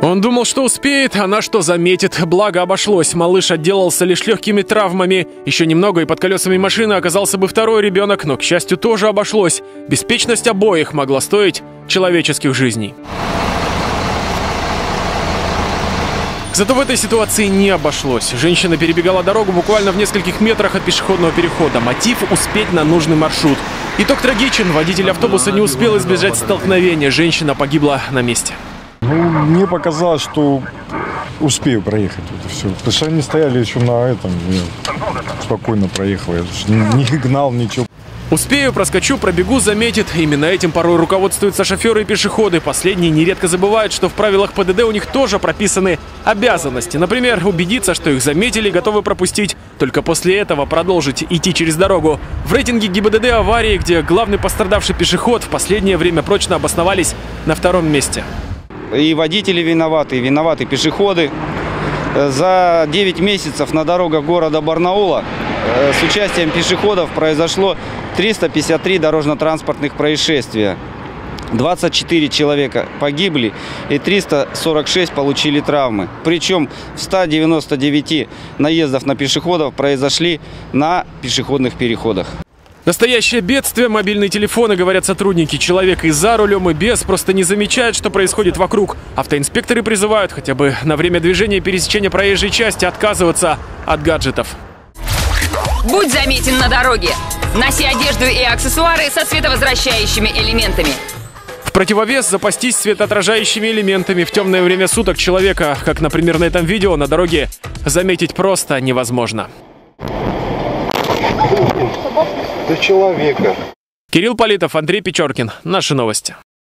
Он думал, что успеет, она что заметит. Благо обошлось. Малыш отделался лишь легкими травмами. Еще немного, и под колесами машины оказался бы второй ребенок, но, к счастью, тоже обошлось. Беспечность обоих могла стоить человеческих жизней. Зато в этой ситуации не обошлось. Женщина перебегала дорогу буквально в нескольких метрах от пешеходного перехода. Мотив – успеть на нужный маршрут. Итог трагичен. Водитель автобуса не успел избежать столкновения. Женщина погибла на месте. Мне показалось, что успею проехать. Это все. Потому что они стояли еще на этом. Я спокойно проехал. Я не гнал, ничего. Успею, проскочу, пробегу, заметит. Именно этим порой руководствуются шоферы и пешеходы. Последние нередко забывают, что в правилах ПДД у них тоже прописаны обязанности. Например, убедиться, что их заметили и готовы пропустить. Только после этого продолжить идти через дорогу. В рейтинге ГИБДД аварии, где главный пострадавший пешеход, в последнее время прочно обосновались на втором месте. И водители виноваты, и виноваты пешеходы. За 9 месяцев на дорогах города Барнаула с участием пешеходов произошло 353 дорожно-транспортных происшествия. 24 человека погибли и 346 получили травмы. Причем в 199 наездов на пешеходов произошли на пешеходных переходах. Настоящее бедствие. Мобильные телефоны, говорят сотрудники. Человек и за рулем, и без просто не замечает, что происходит вокруг. Автоинспекторы призывают хотя бы на время движения и пересечения проезжей части отказываться от гаджетов. Будь заметен на дороге. Носи одежду и аксессуары со световозвращающими элементами. В противовес запастись светоотражающими элементами в темное время суток человека, как, например, на этом видео, на дороге заметить просто невозможно. До человека. Кирилл Политов, Андрей Печоркин. Наши новости.